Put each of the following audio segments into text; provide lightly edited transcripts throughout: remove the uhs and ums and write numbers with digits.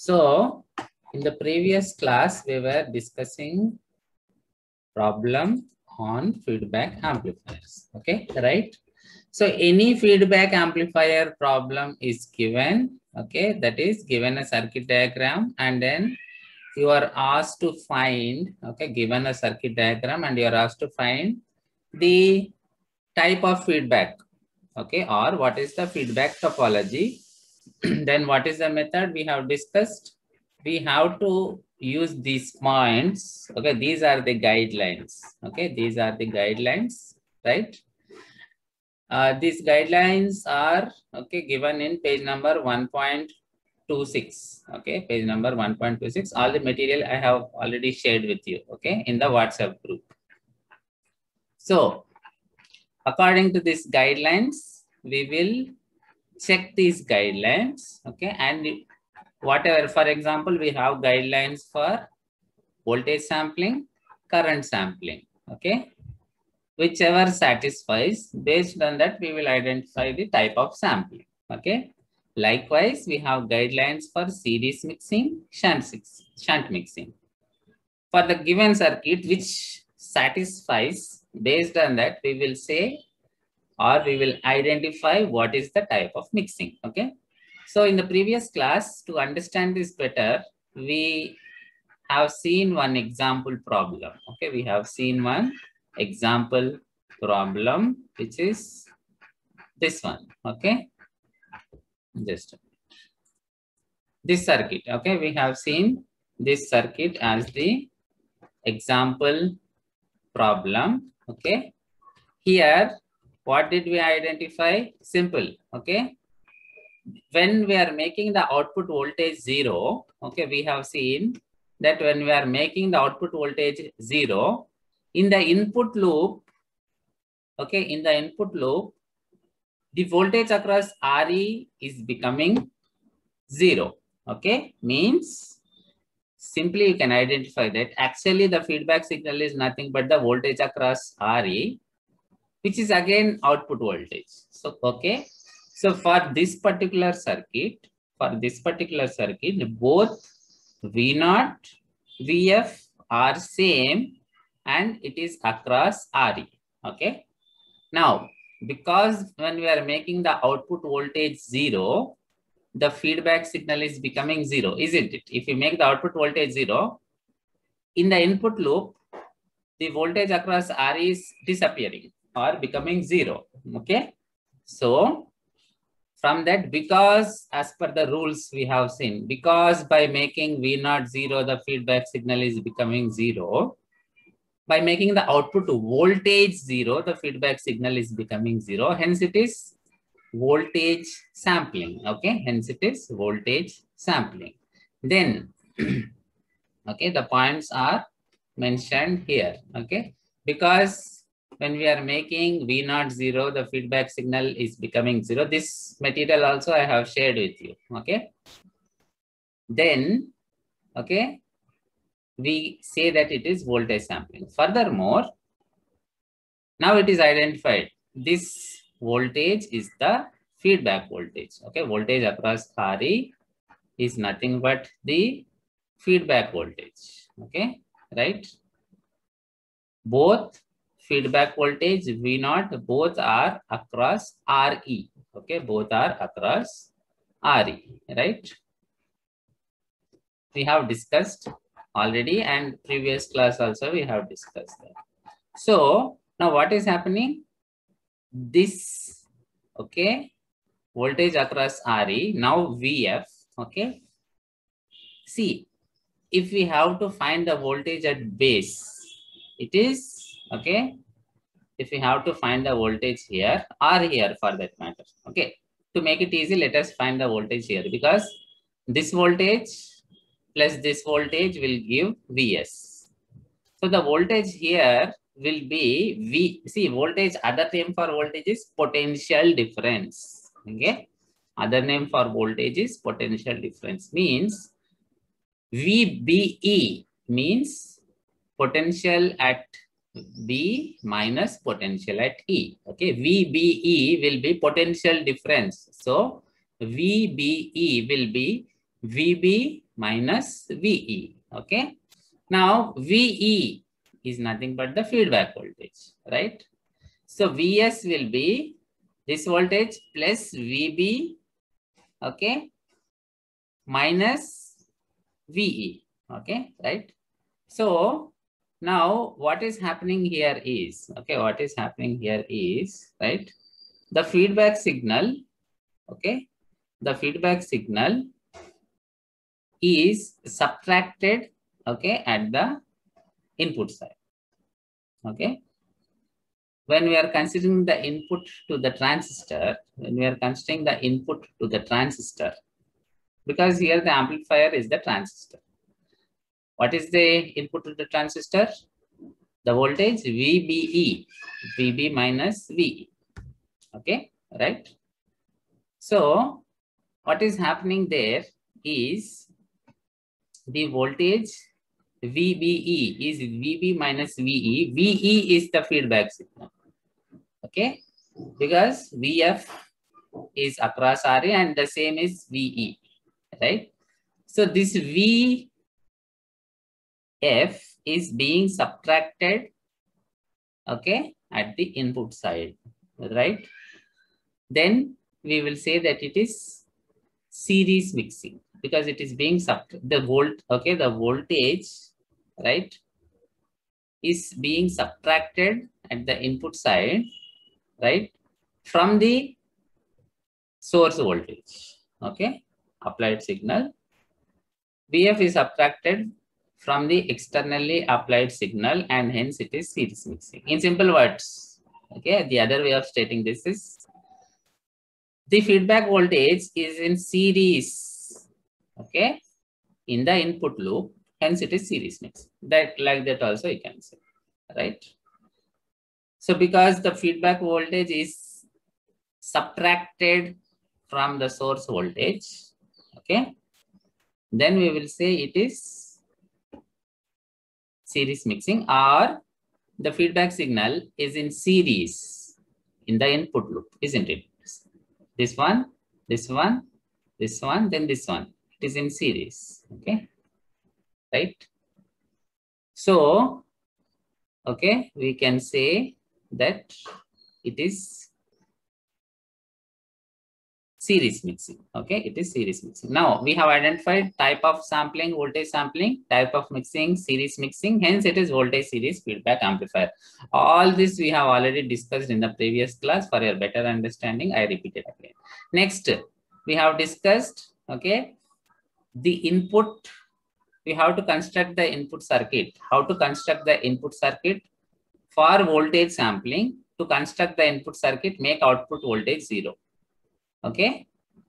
So in the previous class, we were discussing problem on feedback amplifiers. Okay, right? So any feedback amplifier problem is given. Okay, that is given a circuit diagram, and then you are asked to find, okay, given a circuit diagram and you are asked to find the type of feedback, okay, or what is the feedback topology. Then what is the method we have discussed? We have to use these points. Okay, these are the guidelines. Okay, these are the guidelines, right? These guidelines are, okay, given in page number 1.26. Okay, page number 1.26. All the material I have already shared with you, okay, in the WhatsApp group. So according to these guidelines, we will check these guidelines, okay, and whatever, for example, we have guidelines for voltage sampling, current sampling, okay. Whichever satisfies, based on that, we will identify the type of sampling, okay. Likewise, we have guidelines for series mixing, shunt mixing. For the given circuit, which satisfies, based on that, we will say, or we will identify what is the type of mixing, okay. So in the previous class, to understand this better, we have seen one example problem. Okay, we have seen one example problem, which is this one. Okay, just this circuit. Okay, we have seen this circuit as the example problem. Okay, here what did we identify? Simple. Okay, when we are making the output voltage 0, okay, we have seen that when we are making the output voltage 0, in the input loop, okay, in the input loop, the voltage across RE is becoming 0, okay, means simply you can identify that actually the feedback signal is nothing but the voltage across RE, which is again output voltage. So, okay, so for this particular circuit, both V0, VF are same and it is across RE. Okay. Now, because when we are making the output voltage 0, the feedback signal is becoming 0, isn't it? If you make the output voltage 0, in the input loop, the voltage across RE is disappearing or becoming 0. Okay. So, from that, because as per the rules we have seen, because by making V0 0, the feedback signal is becoming 0. By making the output voltage 0, the feedback signal is becoming 0. Hence, it is voltage sampling. Okay, hence it is voltage sampling. Then, okay, the points are mentioned here. Okay, because when we are making V0 0, the feedback signal is becoming 0. This material also I have shared with you. Okay. Then, okay, we say that it is voltage sampling. Furthermore, now it is identified. This voltage is the feedback voltage. Okay, voltage across RE is nothing but the feedback voltage. Okay, right? Both feedback voltage V0, both are across RE. Okay, both are across RE, right? We have discussed already, and previous class also we have discussed that. So now what is happening? This, okay, voltage across RE, now VF, okay. See, if we have to find the voltage at base, it is, okay, if we have to find the voltage here or here for that matter, okay, to make it easy, let us find the voltage here, because this voltage plus this voltage will give Vs. So the voltage here will be V. See, voltage, other name for voltage is potential difference. Okay, other name for voltage is potential difference. Means VBE means potential at B minus potential at E. Okay, VBE will be potential difference. So VBE will be VB minus VE. Okay. Now VE is nothing but the feedback voltage, right? So Vs will be this voltage plus VB, okay, minus VE, okay, right? So now what is happening here is, okay, what is happening here is, right, the feedback signal, okay, the feedback signal is subtracted, okay, at the input side, okay. When we are considering the input to the transistor, when we are considering the input to the transistor, because here the amplifier is the transistor. What is the input to the transistor? The voltage VBE, VB minus VE, okay, right? So what is happening there is the voltage VBE is VB minus VE. VE is the feedback signal, okay, because VF is across RA and the same is VE, right? So this VF is being subtracted, okay, at the input side, right? Then we will say that it is series mixing because it is being the voltage, right, is being subtracted at the input side, right, from the source voltage, okay, applied signal. VF is subtracted from the externally applied signal and hence it is series mixing. In simple words, okay, the other way of stating this is the feedback voltage is in series, okay, in the input loop, hence it is series mix. That like that also you can say, right? So because the feedback voltage is subtracted from the source voltage, okay, then we will say it is series mixing, or the feedback signal is in series in the input loop, isn't it? This one, this one, this one, then this one. It is in series, okay, right? So, okay, we can say that it is series mixing, okay, it is series mixing. Now, we have identified type of sampling, voltage sampling, type of mixing, series mixing, hence it is voltage series feedback amplifier. All this we have already discussed in the previous class. For your better understanding, I repeat it again. Next, we have discussed, okay, the input. We have to construct the input circuit. How to construct the input circuit for voltage sampling? To construct the input circuit, make output voltage 0. Okay.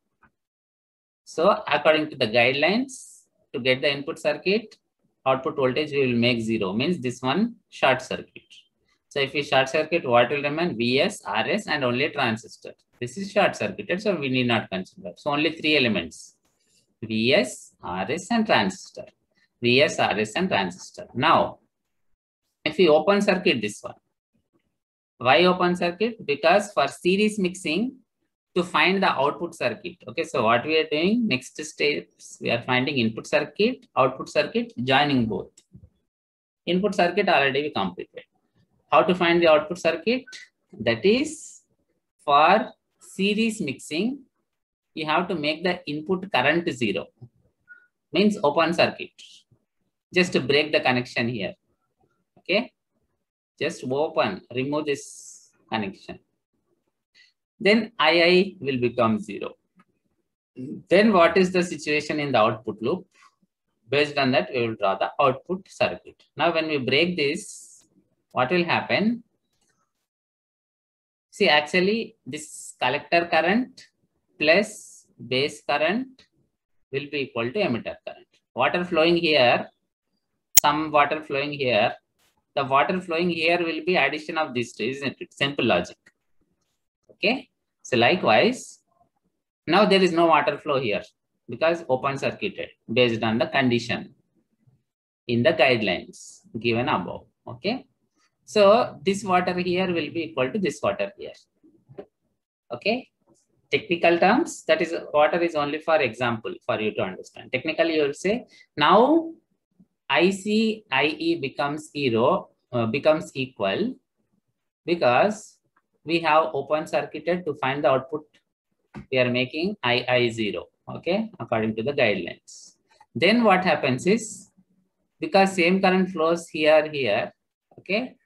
So according to the guidelines, to get the input circuit, output voltage we will make 0. Means this one short circuit. So if we short circuit, what will remain? Vs, Rs, and only transistor. This is short circuited, so we need not consider. So only 3 elements: Vs, Rs, and transistor. Vs, Rs, and transistor. Now, if we open circuit this one, why open circuit? Because for series mixing, to find the output circuit. Okay, so what we are doing, next steps, we are finding input circuit, output circuit, joining both. Input circuit already we completed. How to find the output circuit? That is, for series mixing, you have to make the input current 0. Means open circuit. Just to break the connection here. Okay, just open, remove this connection. Then II will become 0. Then what is the situation in the output loop? Based on that, we will draw the output circuit. Now, when we break this, what will happen? See, actually, this collector current plus base current will be equal to emitter current. Water flowing here, some water flowing here. The water flowing here will be addition of these two, isn't it? Simple logic. Okay. So likewise, now there is no water flow here because open circuited based on the condition in the guidelines given above. Okay. So this water here will be equal to this water here. Okay. Technical terms, that is water is only for example for you to understand. Technically, you will say now IC IE becomes becomes equal because we have open circuited to find the output. We are making II 0, okay, according to the guidelines. Then what happens is, because same current flows here, okay,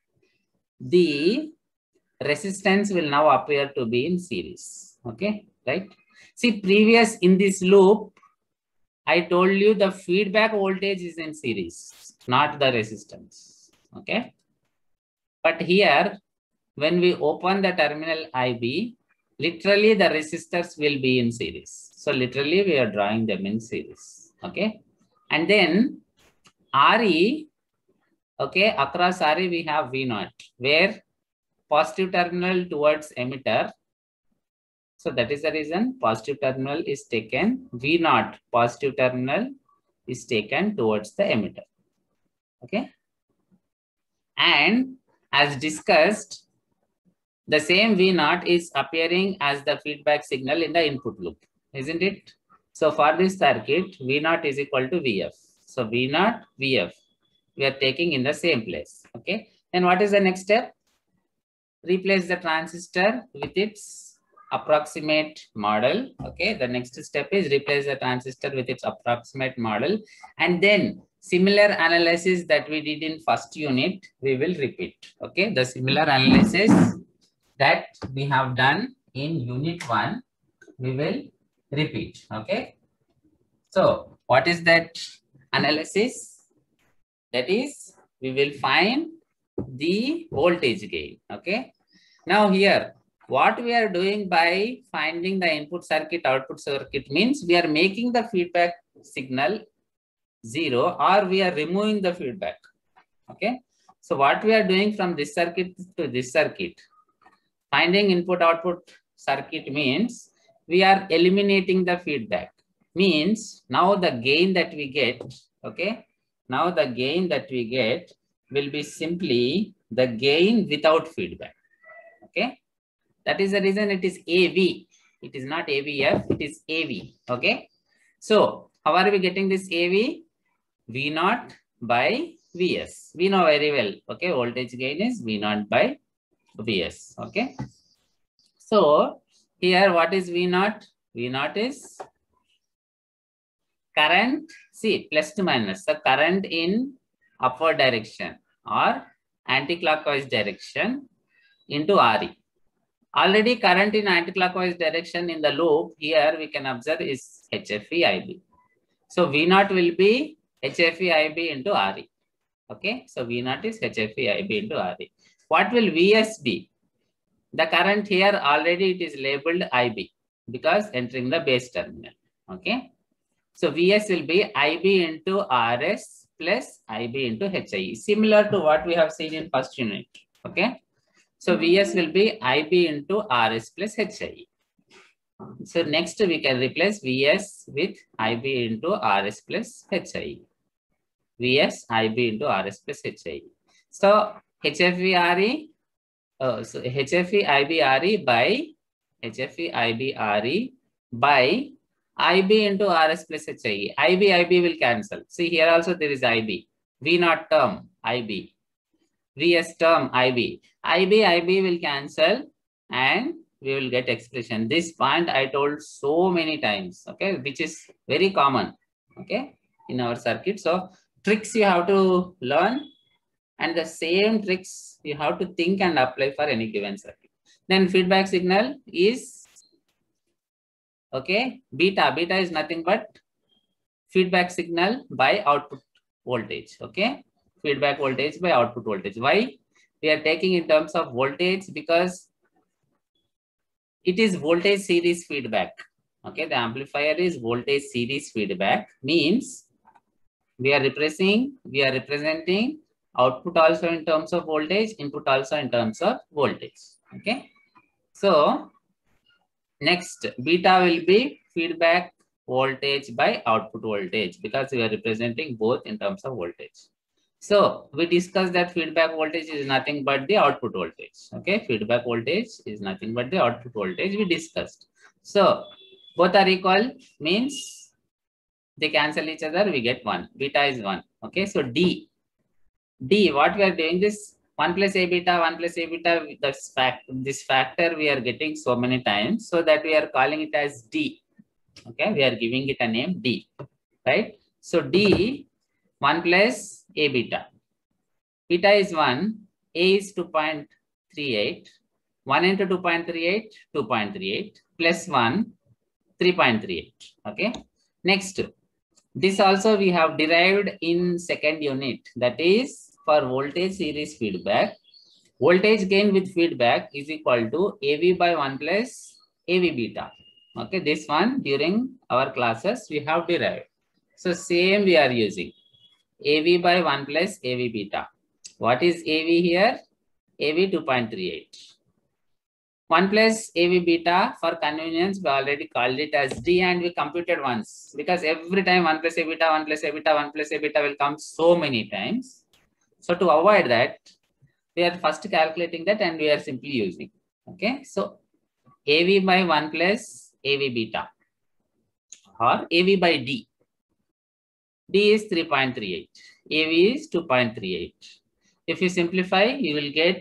the resistance will now appear to be in series, okay, right? See, previous in this loop, I told you the feedback voltage is in series, not the resistance, okay? But here, when we open the terminal IB, literally the resistors will be in series. So literally we are drawing them in series, okay? And then RE, okay, across RE we have V0, where positive terminal towards emitter. So that is the reason positive terminal is taken, V0 positive terminal is taken towards the emitter, okay? And as discussed, the same V0 is appearing as the feedback signal in the input loop, isn't it? So for this circuit, V0 is equal to Vf. So V0, Vf, we are taking in the same place, okay? Then what is the next step? Replace the transistor with its approximate model, okay? The next step is replace the transistor with its approximate model. And then similar analysis that we did in first unit, we will repeat, okay? The similar analysis that we have done in unit 1, we will repeat, okay? So what is that analysis? That is, we will find the voltage gain, okay? Now here, what we are doing by finding the input circuit, output circuit means we are making the feedback signal 0 or we are removing the feedback, okay? So what we are doing from this circuit to this circuit, finding input output circuit means we are eliminating the feedback. Means now the gain that we get, okay? Now the gain that we get will be simply the gain without feedback, okay? That is the reason it is AV. It is not AVF, it is AV, okay? So how are we getting this AV? V0 by Vs. We know very well, okay? Voltage gain is V0 by Vs, okay? So here what is V0? V0 is current, see, plus to minus, the current in upward direction or anti-clockwise direction into RE. Already current in anti-clockwise direction in the loop, here we can observe is HFE IB. So V0 will be HFE IB into RE. Okay, so V0 is HFE IB into RE. What will Vs be? The current here already it is labeled IB because entering the base terminal. Okay, so Vs will be IB into RS plus IB into HIE, similar to what we have seen in first unit. Okay, so Vs will be IB into RS plus HIE. So next we can replace Vs with IB into RS plus HIE. Vs IB into RS plus HIE. So HFE RE, so HFE IB RE by HFE IB RE by IB into RS plus HIE. IB will cancel. See here also there is IB. V0 term IB. Vs term IB. IB will cancel and we will get expression. This point I told so many times, okay, which is very common, okay, in our circuit. So tricks you have to learn, and the same tricks you have to think and apply for any given circuit. Then feedback signal is, okay, beta. Beta is nothing but feedback signal by output voltage, okay, feedback voltage by output voltage. Why? We are taking in terms of voltage because it is voltage series feedback. Okay, the amplifier is voltage series feedback, means we are representing output also in terms of voltage, input also in terms of voltage. Okay, so next beta will be feedback voltage by output voltage because we are representing both in terms of voltage. So we discussed that feedback voltage is nothing but the output voltage. Okay, feedback voltage is nothing but the output voltage we discussed. So both are equal means they cancel each other, we get 1. Beta is 1. Okay, so D, what we are doing is 1 plus A beta, 1 plus A beta, this factor we are getting so many times, so that we are calling it as D. Okay, we are giving it a name D, right? So D, 1 plus A beta. Beta is 1, A is 2.38, 1 into 2.38, 2.38, plus 1, 3.38. Okay, next, this also we have derived in second unit, that is for voltage series feedback. Voltage gain with feedback is equal to AV by 1 plus AV beta. Okay, this one during our classes we have derived. So same we are using AV by 1 plus AV beta. What is AV here? AV 2.38. 1 plus AV beta, for convenience, we already called it as D and we computed once, because every time 1 plus A beta, 1 plus A beta, 1 plus A beta will come so many times. So to avoid that, we are first calculating that and we are simply using. Okay, so AV by 1 plus AV beta or AV by D. D is 3.38. AV is 2.38. If you simplify, you will get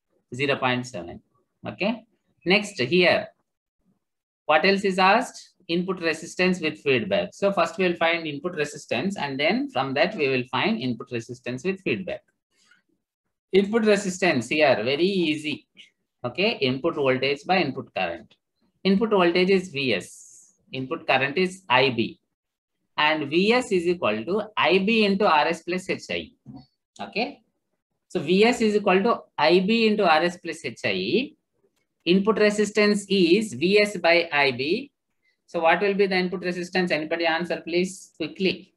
0.7. Okay. Next here, what else is asked? Input resistance with feedback. So first we will find input resistance and then from that we will find input resistance with feedback. Input resistance here, very easy. Okay, input voltage by input current. Input voltage is Vs. Input current is IB. And Vs is equal to IB into Rs plus HI. Okay. So Vs is equal to IB into Rs plus HI. Input resistance is Vs by IB. So what will be the input resistance? Anybody answer please quickly.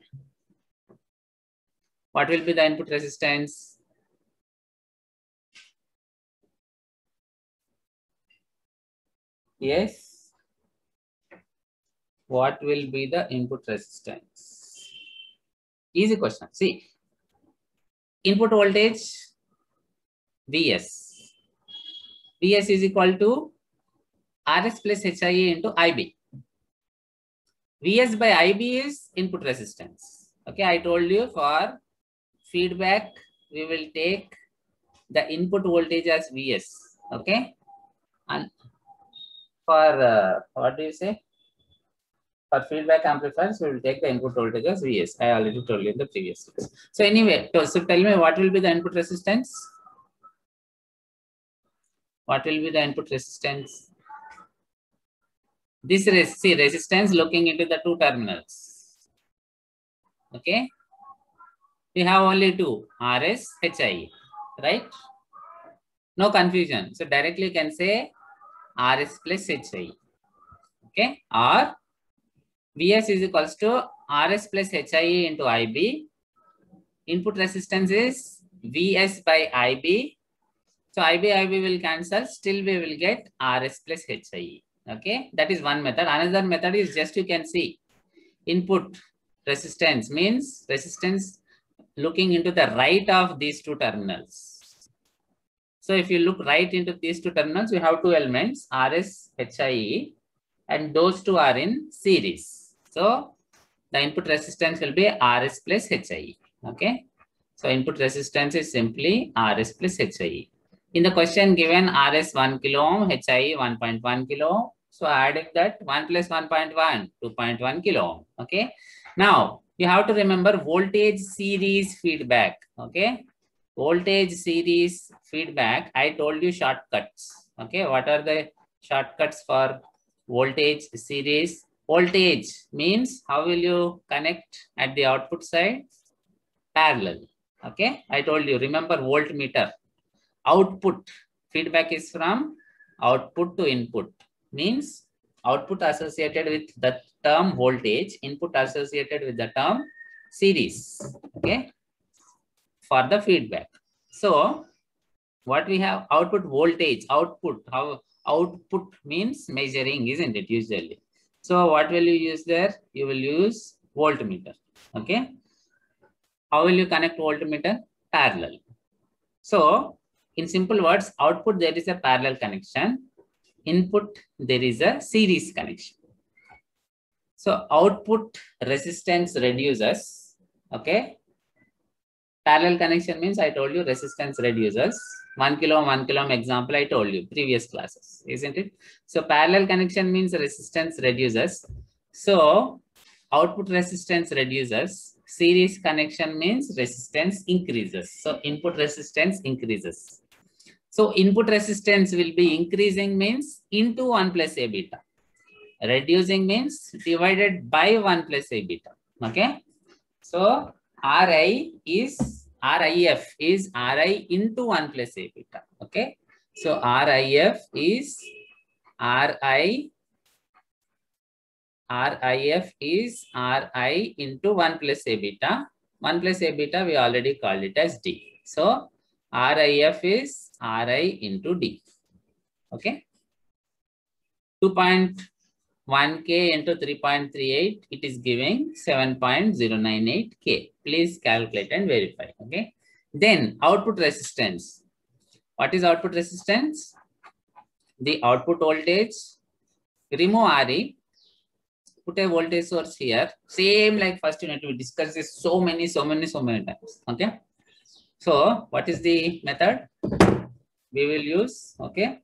What will be the input resistance? Yes. What will be the input resistance? Easy question. See, input voltage Vs. Vs is equal to Rs plus HIA into IB. Vs by IB is input resistance. Okay, I told you for feedback, we will take the input voltage as Vs. Okay, and for what do you say? For feedback amplifiers, we will take the input voltage as Vs. I already told you in the previous class. So anyway, so tell me what will be the input resistance? What will be the input resistance? This resistance looking into the two terminals. Okay. We have only two, Rs, HI, right? No confusion. So directly you can say Rs plus HI. Okay. Or Vs is equals to Rs plus HI into IB. Input resistance is Vs by IB. So IB will cancel. Still we will get Rs plus HI. Okay. That is one method. Another method is just you can see input resistance means resistance looking into the right of these two terminals. So if you look right into these two terminals, we have two elements, Rs, HIE, and those two are in series. So the input resistance will be Rs plus HIE. Okay. So input resistance is simply Rs plus HIE. In the question given Rs 1 kilo ohm, HIE 1.1 kilo ohm. So adding that 1 plus 1.1, 2.1 kilo ohm. Okay. Now you have to remember voltage series feedback. Okay. Voltage series feedback. I told you shortcuts. Okay. What are the shortcuts for voltage series? Voltage means how will you connect at the output side? Parallel. Okay. I told you, remember voltmeter. Output feedback is from output to input, means output associated with the term voltage, input associated with the term series. Okay, for the feedback. So what we have, output voltage, output, how output means measuring, isn't it, usually? So what will you use there? You will use voltmeter. Okay, how will you connect voltmeter? Parallel. So in simple words, output there is a parallel connection. input, there is a series connection. So output resistance reduces, okay. Parallel connection means I told you resistance reduces. 1 kilo, 1 kilo example I told you previous classes, isn't it? So parallel connection means resistance reduces. So output resistance reduces. Series connection means resistance increases. So input resistance increases. So input resistance will be increasing means into 1 plus A beta. Reducing means divided by 1 plus A beta. Okay. So RIF is RI into 1 plus A beta. Okay. So RIF is RI into 1 plus A beta. 1 plus A beta, we already called it as D. So RIF is RI into D. Okay. 2.1K into 3.38, it is giving 7.098K. Please calculate and verify. Okay. Then output resistance. What is output resistance? The output voltage. Remove RE. Put a voltage source here. Same like first unit. We discussed this so many times. Okay. So what is the method? We will use, okay.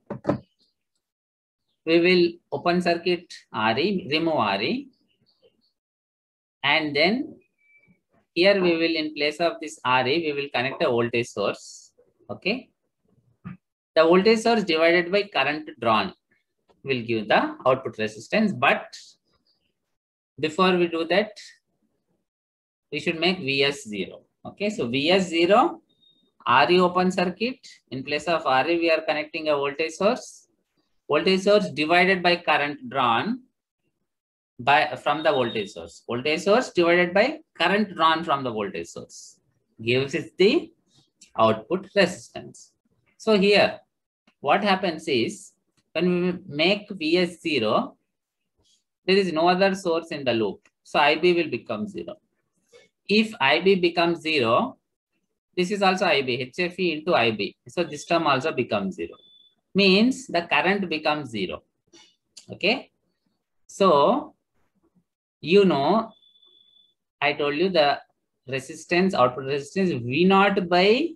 We will open circuit RE, remove RE. And then here we will, in place of this RE, we will connect a voltage source. Okay. The voltage source divided by current drawn will give the output resistance. But before we do that, we should make VS0. Okay. So VS0, RE open circuit. In place of RE, we are connecting a voltage source. Voltage source divided by current drawn from the voltage source. Voltage source divided by current drawn from the voltage source gives it the output resistance. So here, what happens is, when we make VS0, there is no other source in the loop. So IB will become 0. If IB becomes 0, this is also IB, HFE into IB. So this term also becomes 0. Means the current becomes 0. Okay. So, you know, I told you the resistance, output resistance V0 by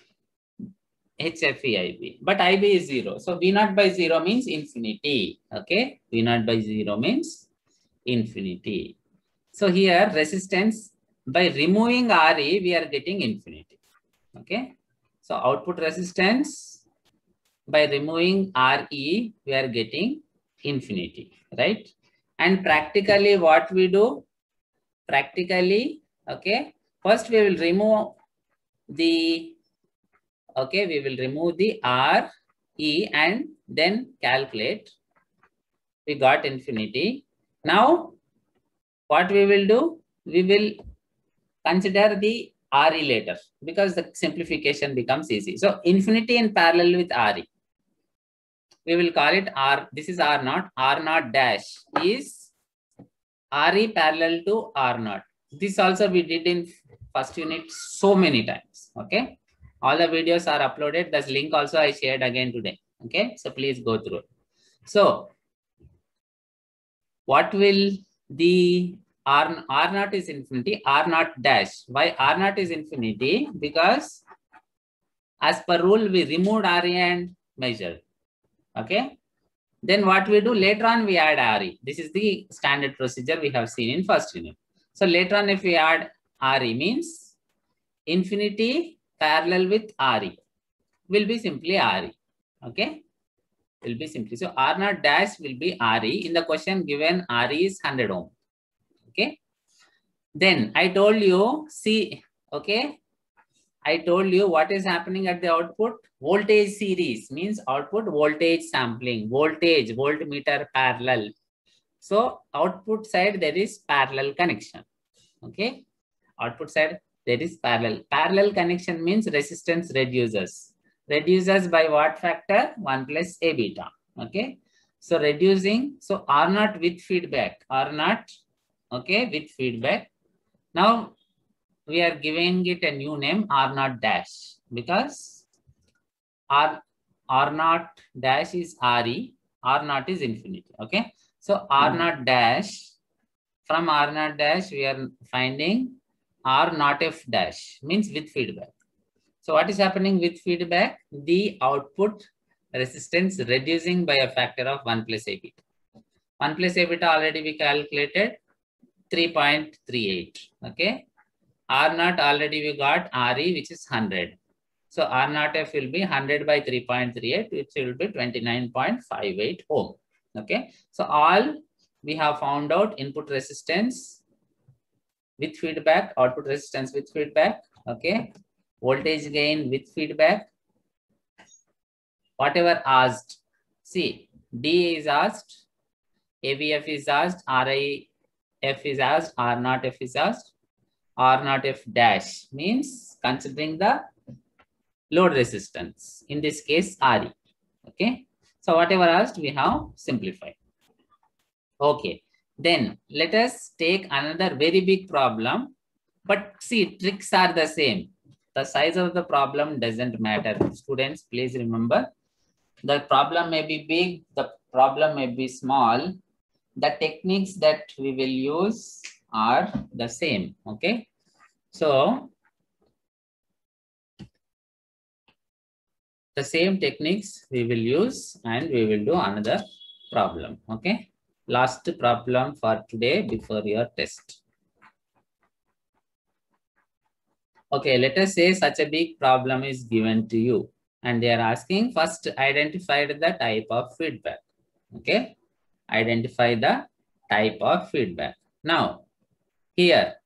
HFE IB, but IB is 0. So V0 by 0 means infinity. Okay. V0 by 0 means infinity. So here resistance, by removing RE, we are getting infinity. Okay. So output resistance, by removing RE, we are getting infinity, right? And practically what we do? Practically, okay, first we will remove the, okay, we will remove the RE and then calculate. We got infinity. Now, what we will do? We will consider the RE later because the simplification becomes easy. So infinity in parallel with RE. We will call it R. This is R0. R0 dash is RE parallel to R0. This also we did in first unit so many times. Okay. All the videos are uploaded. This link also I shared again today. Okay. So please go through. So what will the R0 is infinity, R0 dash. Why R0 is infinity? Because as per rule, we removed RE and measured. Okay. Then what we do later on, we add RE. This is the standard procedure we have seen in first unit. So later on, if we add RE means infinity parallel with RE will be simply RE. Okay. Will be simply. So R0 dash will be RE. In the question given, RE is 100 ohm. Okay. Then I told you, see, okay. I told you what is happening at the output. Voltage series means output voltage sampling, voltage, voltmeter parallel. So output side, there is parallel connection. Okay. Output side, there is parallel. Parallel connection means resistance reduces. Reduces by what factor? 1 plus A beta. Okay. So reducing, so R0 with feedback. R0, okay, with feedback. Now, we are giving it a new name R0 dash because R0 dash is RE. R naught is infinity. Okay. So R naught dash, from R naught dash, we are finding R naught F dash, means with feedback. So what is happening with feedback? The output resistance reducing by a factor of 1 plus A beta. 1 plus A beta already we calculated 3.38. Okay. R naught already we got RE, which is 100. So R naught F will be 100 by 3.38, which will be 29.58 ohm. Okay. So all we have found out: input resistance with feedback, output resistance with feedback. Okay. Voltage gain with feedback. Whatever asked. See, D is asked, ABF is asked, RIF is asked, R naught F is asked. R naught F dash means considering the load resistance, in this case RE. Okay, so whatever asked we have simplified. Okay, then let us take another very big problem, but see, tricks are the same. The size of the problem doesn't matter. Students, please remember, the problem may be big, the problem may be small, the techniques that we will use are the same. Okay, so the same techniques we will use and we will do another problem. Okay, last problem for today before your test. Okay, let us say such a big problem is given to you and they are asking first identify the type of feedback. Okay, identify the type of feedback. Now here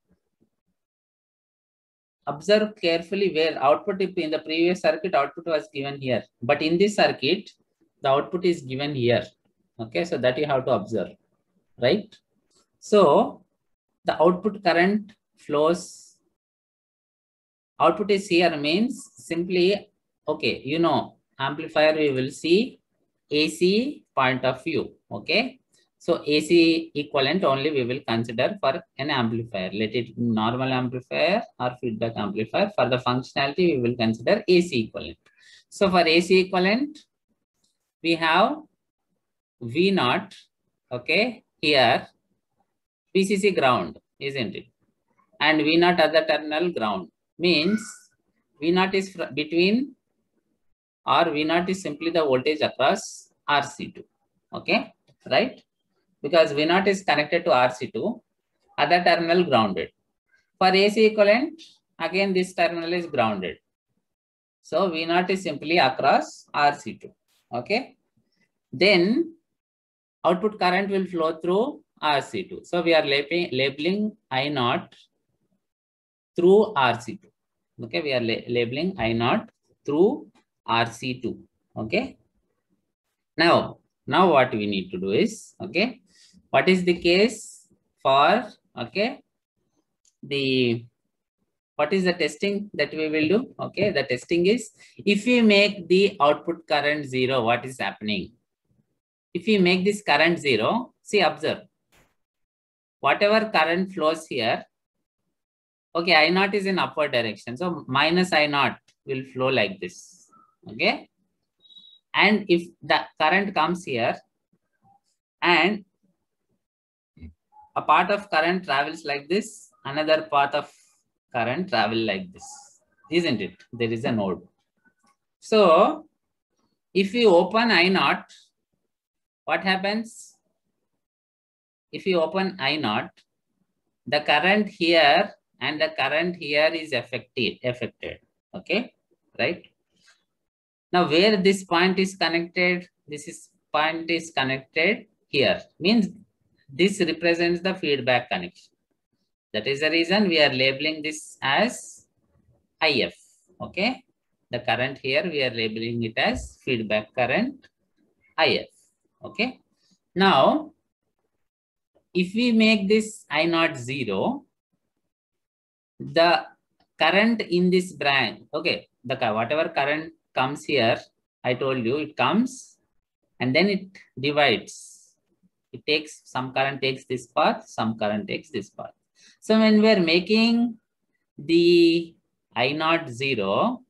observe carefully where output, in the previous circuit output was given here, but in this circuit the output is given here. Okay, so that you have to observe, right? So the output current flows, output is here means simply, okay, you know, amplifier we will see AC point of view. Okay, so AC equivalent only we will consider for an amplifier. Let it normal amplifier or feedback amplifier. For the functionality, we will consider AC equivalent. So for AC equivalent, we have V naught. Okay, here VCC ground, isn't it? And V naught other terminal ground means V naught is between, or V naught is simply the voltage across RC2. Okay, right? Because V naught is connected to RC2, other terminal grounded. For AC equivalent, again this terminal is grounded. So V naught is simply across RC2. Okay. Then output current will flow through RC2. So we are labeling I naught through RC2. Okay, we are labeling I naught through RC2. Okay. Now what we need to do is, okay, what is the case for, okay, what is the testing that we will do? Okay, the testing is, if we make the output current 0, what is happening? If we make this current 0, see, observe, whatever current flows here, okay, I naught is in upward direction, so minus I naught will flow like this. Okay, and if the current comes here and a part of current travels like this, another path of current travel like this, isn't it? There is a node. So if we open I naught, what happens? If you open I naught, the current here and the current here is affected. Okay, right? Now where this point is connected, point is connected here, means this represents the feedback connection. That is the reason we are labeling this as IF. Okay, the current here we are labeling it as feedback current IF. Okay, now if we make this I naught 0, the current in this branch, okay, the whatever current comes here, I told you it comes and then it divides. It takes, some current takes this path, some current takes this path. So when we are making the I naught 0,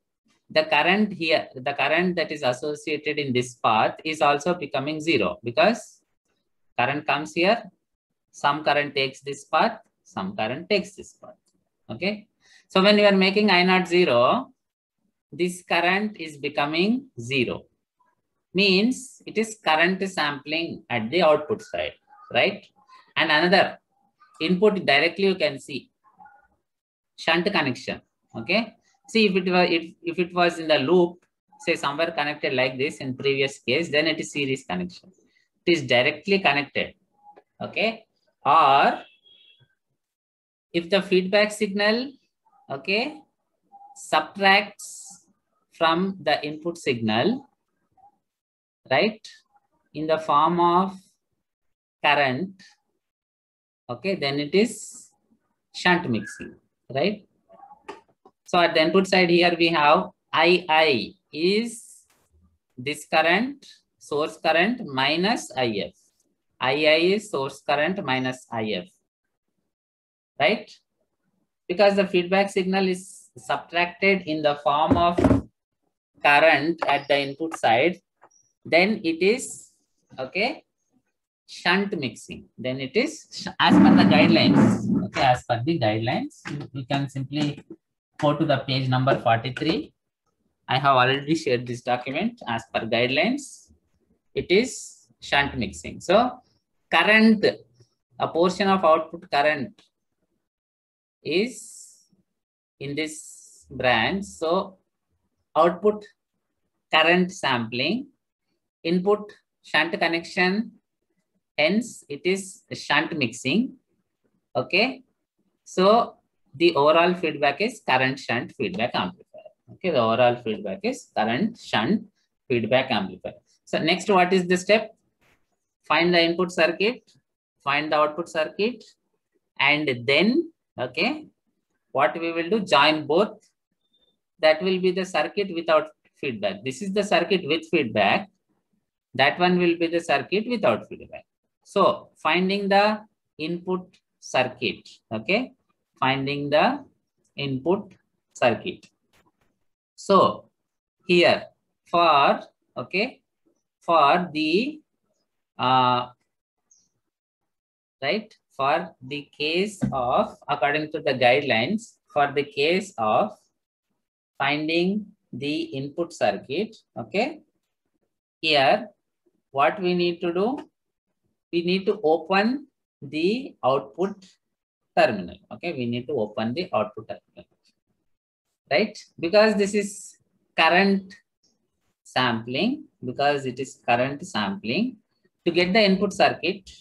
the current here, the current that is associated in this path is also becoming 0 because current comes here, some current takes this path, some current takes this path. Okay. So when you are making I0 0, this current is becoming 0. Means it is current sampling at the output side, right? And another input directly you can see shunt connection. Okay. See if it was in the loop, say somewhere connected like this in previous case, then it is series connection. It is directly connected. Okay. Or if the feedback signal, okay, subtracts from the input signal, right, in the form of current, okay, then it is shunt mixing, right? So at the input side here we have II is this current, source current minus IF. II is source current minus IF, right? Because the feedback signal is subtracted in the form of current at the input side, then it is, okay, shunt mixing. Then it is as per the guidelines. Okay, as per the guidelines, you can simply go to the page number 43. I have already shared this document. As per guidelines, it is shunt mixing. So current, a portion of output current is in this branch. So output current sampling, input shunt connection, hence it is shunt mixing. Okay. So the overall feedback is current shunt feedback amplifier. Okay. The overall feedback is current shunt feedback amplifier. So next, what is the step? Find the input circuit, find the output circuit, and then, okay, what we will do, join both. That will be the circuit without feedback. This is the circuit with feedback. That one will be the circuit without feedback. So finding the input circuit, okay, finding the input circuit. So here for, okay, for the, right, for the case of, according to the guidelines, for the case of finding the input circuit, okay, here what we need to do, we need to open the output terminal. Okay, we need to open the output terminal, right? Because this is current sampling, because it is current sampling. To get the input circuit,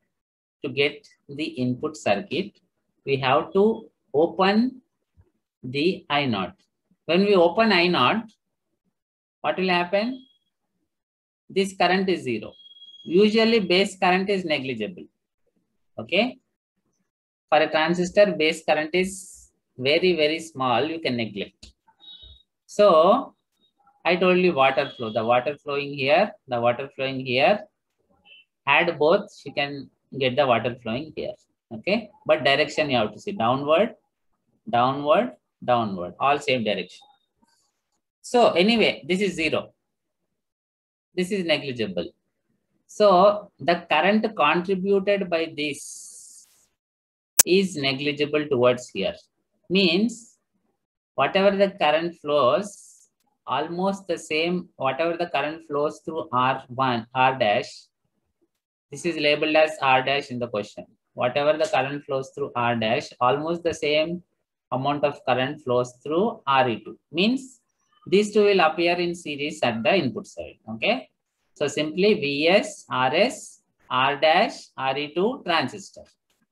we have to open the I0. When we open I0, what will happen? This current is 0. Usually base current is negligible. Okay. For a transistor, base current is very, very small. You can neglect. So I told you water flow. The water flowing here, the water flowing here. Add both, you can get the water flowing here. Okay. But direction you have to see downward, downward, downward, all same direction. So anyway, this is 0. This is negligible. So the current contributed by this is negligible towards here. Means whatever the current flows, almost the same, whatever the current flows through R1, R dash, this is labeled as R dash in the question. Whatever the current flows through R dash, almost the same amount of current flows through RE2. Means these two will appear in series at the input side. Okay. So simply Vs, Rs, R dash, RE2 transistor.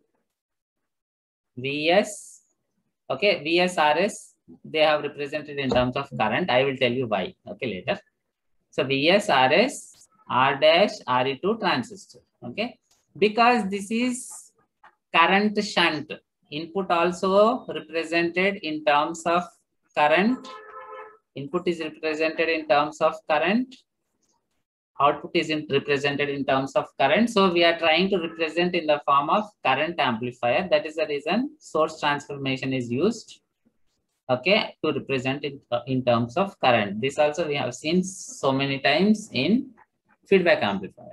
Vs, okay, Vs, Rs, they have represented in terms of current. I will tell you why, okay, later. So Vs, Rs, R dash, RE2 transistor, okay. Because this is current shunt, input also represented in terms of current. Input is represented in terms of current. Output is represented in terms of current. So we are trying to represent in the form of current amplifier. That is the reason source transformation is used. okay, to represent it in terms of current. This also we have seen so many times in feedback amplifier.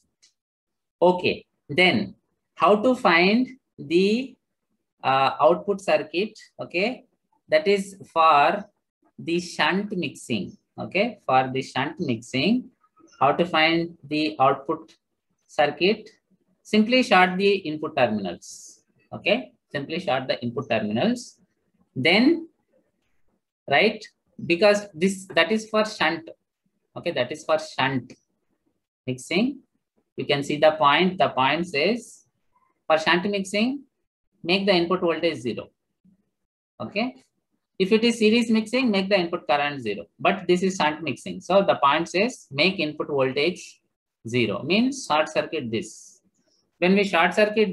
Okay, then how to find the output circuit, okay, that is for the shunt mixing, okay, for the shunt mixing, how to find the output circuit? Simply short the input terminals, okay, simply short the input terminals, then, right, because that is for shunt, okay, that is for shunt mixing. You can see the point says for shunt mixing, make the input voltage 0, okay. If it is series mixing, make the input current 0, but this is shunt mixing. So the point says make input voltage 0, means short circuit this. When we short circuit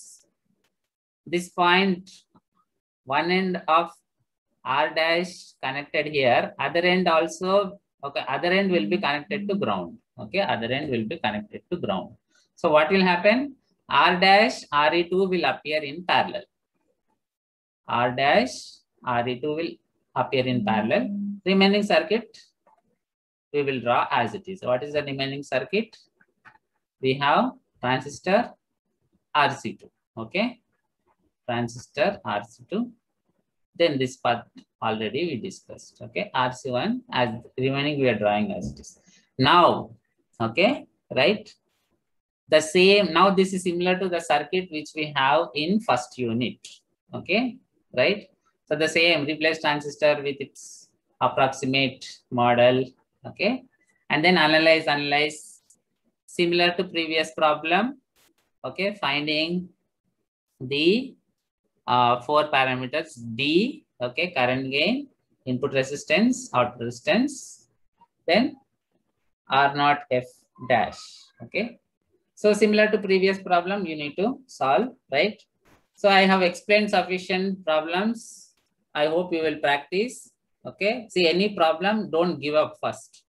this point, one end of R dash connected here, other end also, okay, other end will be connected to ground, okay, other end will be connected to ground. So what will happen? R dash RE2 will appear in parallel. R dash RE2 will appear in parallel. Remaining circuit we will draw as it is. What is the remaining circuit? We have transistor RC2, okay, transistor RC2. Then this part already we discussed, okay, RC1, as remaining we are drawing as it is. Now, okay, right, the same, now this is similar to the circuit which we have in first unit, okay, right. So the same, replace transistor with its approximate model, okay, and then analyze similar to previous problem, okay, finding the 4 parameters D, okay, current gain, input resistance, output resistance, then R0 F dash, okay. So similar to previous problem, you need to solve, right? So I have explained sufficient problems. I hope you will practice, okay. See, any problem, don't give up first.